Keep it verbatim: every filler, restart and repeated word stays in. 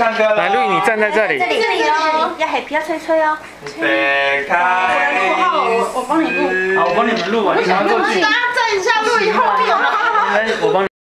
唱歌了。 来，路易，你站在这里。 这里这里哦，要 happy 要吹吹哦。 别开我我帮你录，好，我帮你们录啊，你赶快过去。 大家站一下，路易后面有吗？ 来，我帮你。